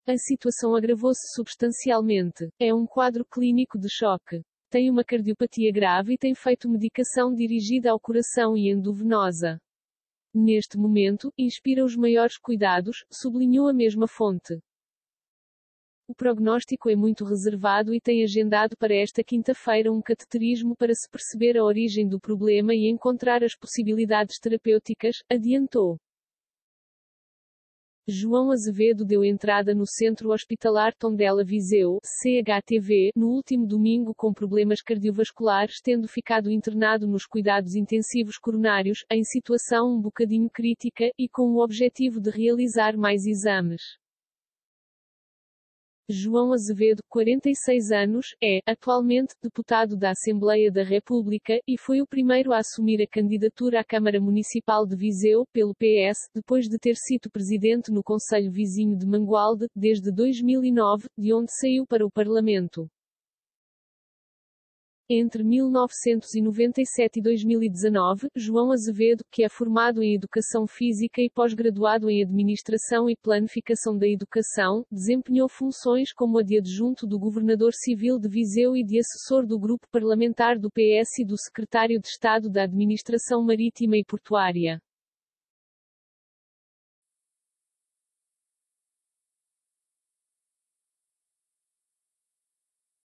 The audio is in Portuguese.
A situação agravou-se substancialmente. É um quadro clínico de choque. Tem uma cardiopatia grave e tem feito medicação dirigida ao coração e endovenosa. Neste momento, inspira os maiores cuidados, sublinhou a mesma fonte. O prognóstico é muito reservado e tem agendado para esta quinta-feira um cateterismo para se perceber a origem do problema e encontrar as possibilidades terapêuticas, adiantou. João Azevedo deu entrada no Centro Hospitalar Tondela Viseu, CHTV, no último domingo com problemas cardiovasculares, tendo ficado internado nos cuidados intensivos coronários, em situação um bocadinho crítica, e com o objetivo de realizar mais exames. João Azevedo, 46 anos, é, atualmente, deputado da Assembleia da República, e foi o primeiro a assumir a candidatura à Câmara Municipal de Viseu, pelo PS, depois de ter sido presidente no concelho vizinho de Mangualde, desde 2009, de onde saiu para o Parlamento. Entre 1997 e 2019, João Azevedo, que é formado em Educação Física e pós-graduado em Administração e Planificação da Educação, desempenhou funções como a de adjunto do Governador Civil de Viseu e de assessor do Grupo Parlamentar do PS e do Secretário de Estado da Administração Marítima e Portuária.